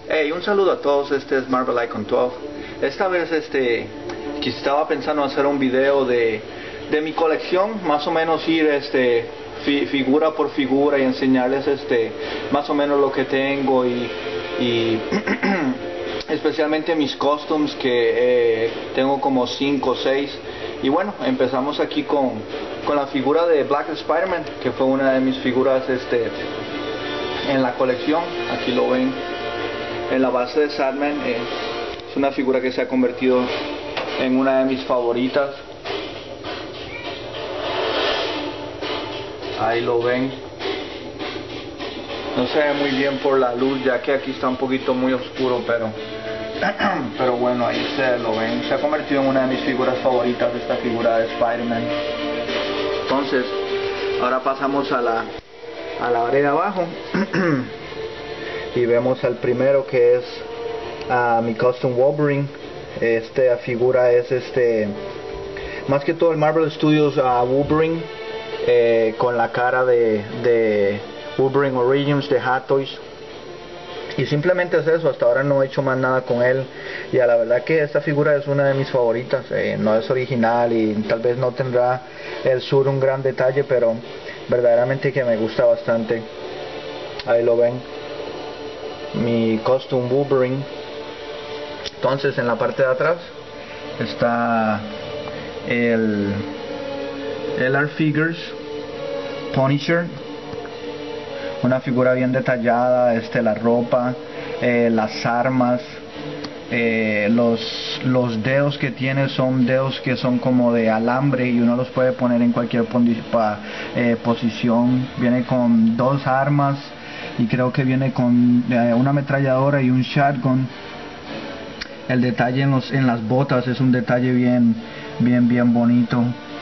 Hey, un saludo a todos, este es Marvel Icon 12. Esta vez que estaba pensando hacer un video de mi colección, más o menos ir figura por figura y enseñarles más o menos lo que tengo y especialmente mis costumes que tengo como 5 o 6. Y bueno, empezamos aquí con la figura de Black Spider-Man, que fue una de mis figuras en la colección. Aquí lo ven en la base de Sandman. Es una figura que se ha convertido en una de mis favoritas. Ahí lo ven. No se ve muy bien por la luz, ya que aquí está un poquito muy oscuro, pero bueno, ahí ustedes lo ven. Se ha convertido en una de mis figuras favoritas, esta figura de Spider-Man. Entonces, ahora pasamos a la área de abajo y vemos al primero, que es mi Custom Wolverine. Esta figura es más que todo el Marvel Studios Wolverine, con la cara de Wolverine Origins de Hot Toys. Y simplemente es eso. Hasta ahora no he hecho más nada con él, y a la verdad que esta figura es una de mis favoritas. No es original y tal vez no tendrá el sur un gran detalle, pero verdaderamente que me gusta bastante. Ahí lo ven, mi Custom Wolverine. Entonces, en la parte de atrás está el Art Figures Punisher, una figura bien detallada. La ropa, las armas, los dedos que tiene son dedos que son como de alambre, y uno los puede poner en cualquier posición. Viene con 2 armas, y creo que viene con una ametralladora y un shotgun. El detalle en las botas es un detalle bien bonito.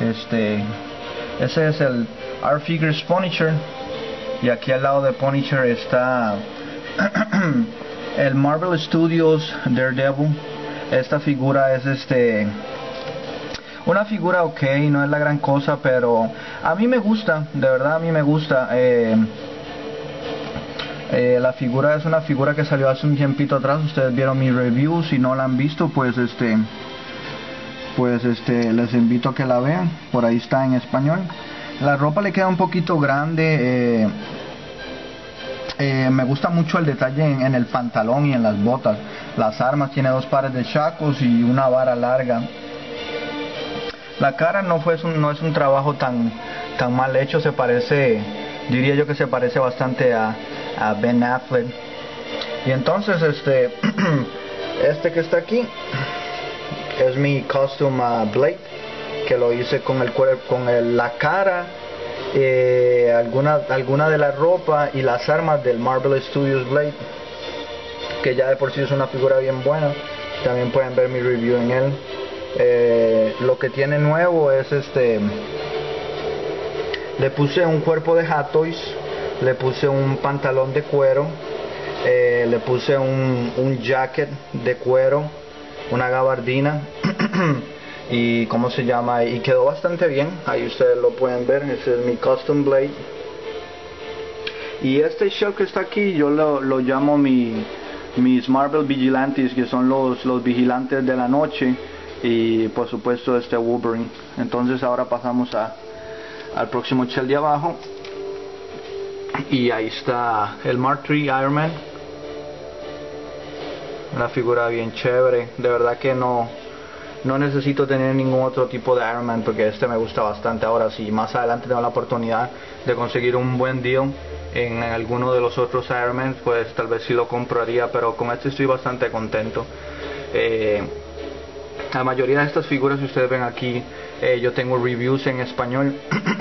Ese es el Art Figures Punisher. Y aquí al lado de Punisher está el Marvel Studios Daredevil. Esta figura es una figura ok, no es la gran cosa, pero a mí me gusta, de verdad a mí me gusta. La figura es una figura que salió hace un tiempito atrás. Ustedes vieron mi review. Si no la han visto, pues les invito a que la vean. Por ahí está en español. La ropa le queda un poquito grande. Me gusta mucho el detalle en el pantalón y en las botas. Las armas, tiene 2 pares de chacos y una vara larga. La cara no es un trabajo tan mal hecho. Se parece, diría yo que se parece bastante a Ben Affleck. Y entonces que está aquí es mi Custom Blade, que lo hice con la cara, alguna de la ropa y las armas del Marvel Studios Blade, que ya de por sí es una figura bien buena. También pueden ver mi review en él. Lo que tiene nuevo es le puse un cuerpo de Hot Toys, le puse un pantalón de cuero, le puse un jacket de cuero, una gabardina y ¿cómo se llama? Y quedó bastante bien. Ahí ustedes lo pueden ver. Ese es mi Custom Blade. Y este shell que está aquí yo lo llamo mis Marvel Vigilantes, que son los vigilantes de la noche. Y por supuesto Wolverine. Entonces ahora pasamos al próximo shell de abajo, y ahí está el Mark III Iron Man. Una figura bien chévere. De verdad que no necesito tener ningún otro tipo de Iron Man, porque me gusta bastante. Ahora, si más adelante tengo la oportunidad de conseguir un buen deal en alguno de los otros Iron Man, pues tal vez sí lo compraría, pero con estoy bastante contento. La mayoría de estas figuras que ustedes ven aquí, yo tengo reviews en español.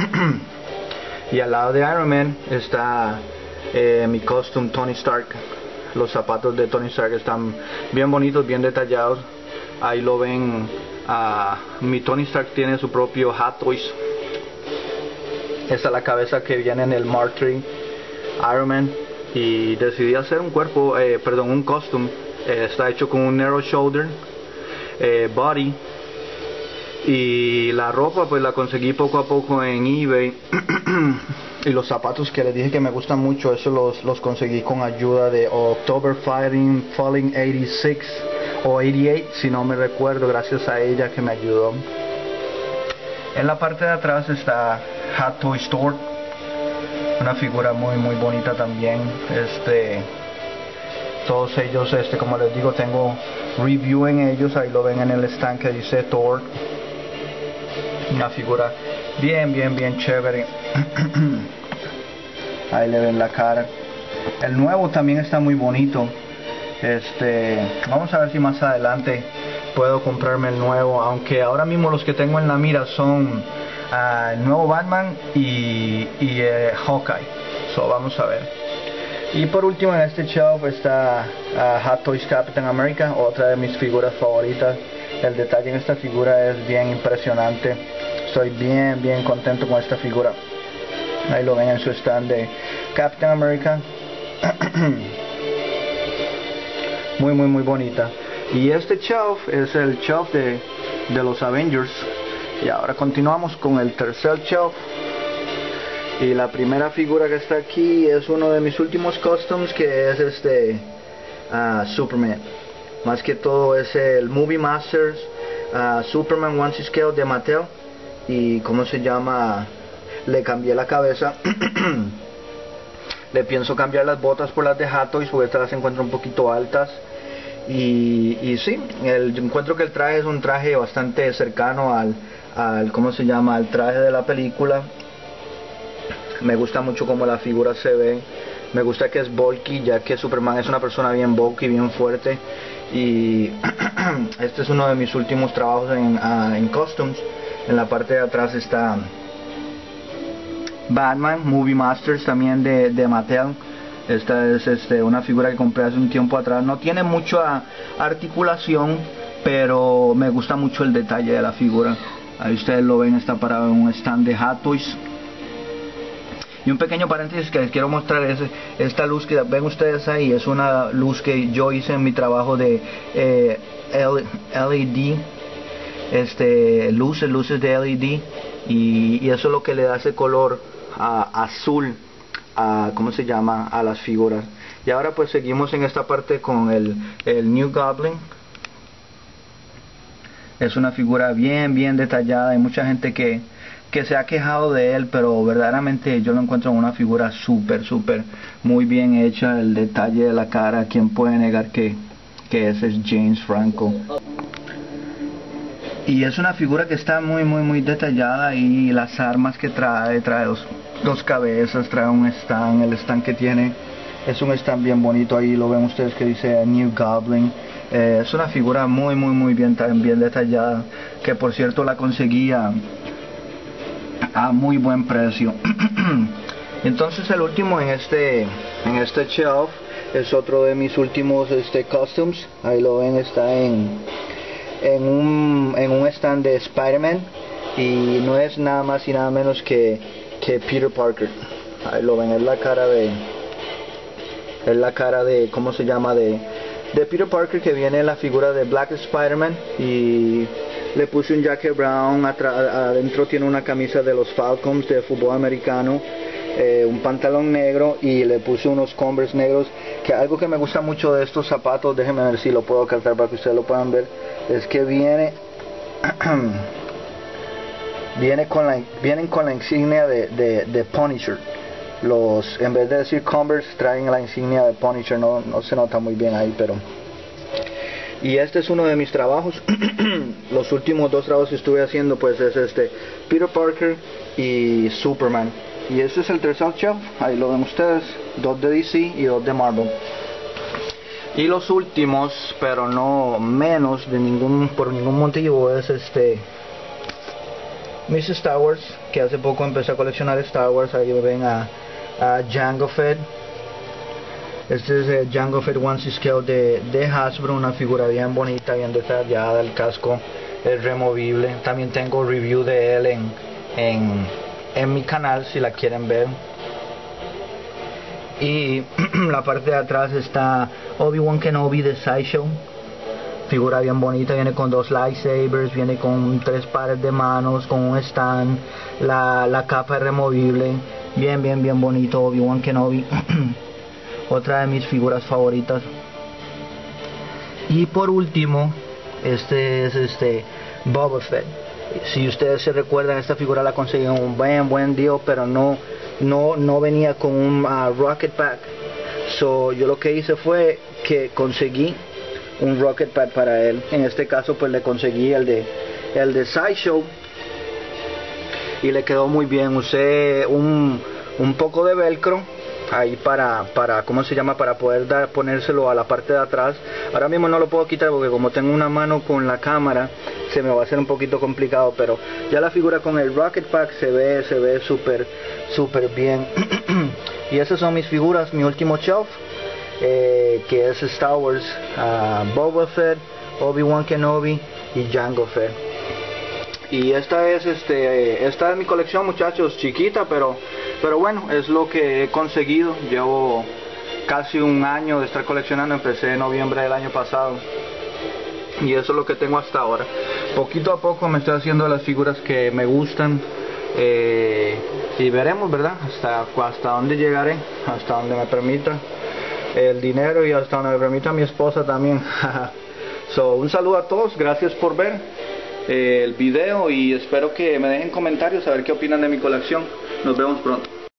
Y al lado de Iron Man está mi Custom Tony Stark. Los zapatos de Tony Stark están bien bonitos, bien detallados. Ahí lo ven. Mi Tony Stark tiene su propio Hot Toys. Esta es la cabeza que viene en el Mark III Iron Man. Y decidí hacer un custom. Está hecho con un narrow shoulder body. Y la ropa pues la conseguí poco a poco en eBay. Y los zapatos que les dije que me gustan mucho, esos los conseguí con ayuda de October Falling 86 o 88, si no me recuerdo, gracias a ella que me ayudó. En la parte de atrás está Hot Toy Store, una figura muy bonita también. Todos ellos, como les digo, tengo review en ellos, ahí lo ven en el stand que dice Thor. Una figura bien chévere. Ahí le ven la cara. El nuevo también está muy bonito. Vamos a ver si más adelante puedo comprarme el nuevo, aunque ahora mismo los que tengo en la mira son el nuevo Batman y Hawkeye. So vamos a ver. Y por último en este shelf está Hot Toys Captain America, otra de mis figuras favoritas. El detalle en esta figura es bien impresionante. Estoy bien contento con esta figura. Ahí lo ven en su stand de Captain America. Muy bonita. Y este shelf es el shelf de los Avengers. Y ahora continuamos con el tercer shelf. Y la primera figura que está aquí es uno de mis últimos customs, que es Superman. Más que todo es el Movie Masters Superman One Scale de Mattel. Y ¿cómo se llama? Le cambié la cabeza. Le pienso cambiar las botas por las de Hot Toys, porque estas las encuentro un poquito altas. Y sí, yo encuentro que el traje es un traje bastante cercano al ¿cómo se llama? Al traje de la película. Me gusta mucho cómo la figura se ve. Me gusta que es bulky, ya que Superman es una persona bien bulky, bien fuerte. Y este es uno de mis últimos trabajos en Customs. En la parte de atrás está Batman Movie Masters, también de Mattel. Esta es una figura que compré hace un tiempo atrás. No tiene mucha articulación, pero me gusta mucho el detalle de la figura. Ahí ustedes lo ven, está parado en un stand de Hot Toys. Y un pequeño paréntesis que les quiero mostrar es esta luz que ven ustedes ahí. Es una luz que yo hice en mi trabajo de LED. Luces de LED. Y eso es lo que le da ese color azul ¿cómo se llama? A las figuras. Y ahora pues seguimos en esta parte con el New Goblin. Es una figura bien detallada. Hay mucha gente que se ha quejado de él, pero verdaderamente yo lo encuentro una figura súper muy bien hecha. El detalle de la cara, ¿quién puede negar que ese es James Franco? Y es una figura que está muy detallada, y las armas que trae dos cabezas, trae un stand. El stand que tiene es un stand bien bonito, ahí lo ven ustedes que dice New Goblin. Es una figura muy bien detallada, que por cierto la conseguía a muy buen precio. Entonces el último en este shelf es otro de mis últimos customs. Ahí lo ven, está en un stand de Spider-Man, y no es nada más y nada menos que Peter Parker. Ahí lo ven, es la cara de ¿cómo se llama? de Peter Parker, que viene en la figura de Black Spider-Man, y le puse un jacket brown, adentro tiene una camisa de los Falcons de fútbol americano, un pantalón negro, y le puse unos Converse negros. Que algo que me gusta mucho de estos zapatos, déjenme ver si lo puedo captar para que ustedes lo puedan ver, es que vienen con la insignia de Punisher. En vez de decir Converse, traen la insignia de Punisher. No se nota muy bien ahí, pero... Y este es uno de mis trabajos. Los últimos dos trabajos que estuve haciendo pues es Peter Parker y Superman. Y este es el tercer shelf, ahí lo ven ustedes, 2 de DC y 2 de Marvel. Y los últimos, pero no menos por ningún motivo, es Miss Star Wars, que hace poco empecé a coleccionar Star Wars. Ahí ven a Jango Fett. Este es el Jango Fett One Scale de Hasbro, una figura bien bonita, bien detallada. El casco es removible. También tengo review de él en mi canal si la quieren ver. Y la parte de atrás está Obi-Wan Kenobi de Sideshow, figura bien bonita, viene con 2 lightsabers, viene con 3 pares de manos, con un stand, la capa es removible. bien bonito, Obi-Wan Kenobi. Otra de mis figuras favoritas. Y por último, este es Boba Fett. Si ustedes se recuerdan, esta figura la conseguí en un buen deal, pero no venía con un Rocket Pack. So yo lo que hice fue que conseguí un Rocket Pack para él. En este caso pues le conseguí el de Sideshow y le quedó muy bien. Usé un poco de velcro ahí para ¿cómo se llama? Para poder ponérselo a la parte de atrás. Ahora mismo no lo puedo quitar porque como tengo una mano con la cámara se me va a hacer un poquito complicado, pero ya la figura con el Rocket Pack se ve súper bien. Y esas son mis figuras, mi último shelf, que es Star Wars, Boba Fett, Obi-Wan Kenobi y Jango Fett. Y esta es mi colección, muchachos, chiquita, pero bueno, es lo que he conseguido. Llevo casi un año de estar coleccionando, empecé en noviembre del año pasado y eso es lo que tengo hasta ahora. Poquito a poco me estoy haciendo las figuras que me gustan, y veremos, ¿verdad? Hasta dónde llegaré, hasta donde me permita el dinero y hasta donde me permita mi esposa también. Un saludo a todos, gracias por ver el video y espero que me dejen comentarios a ver qué opinan de mi colección. Nos vemos pronto.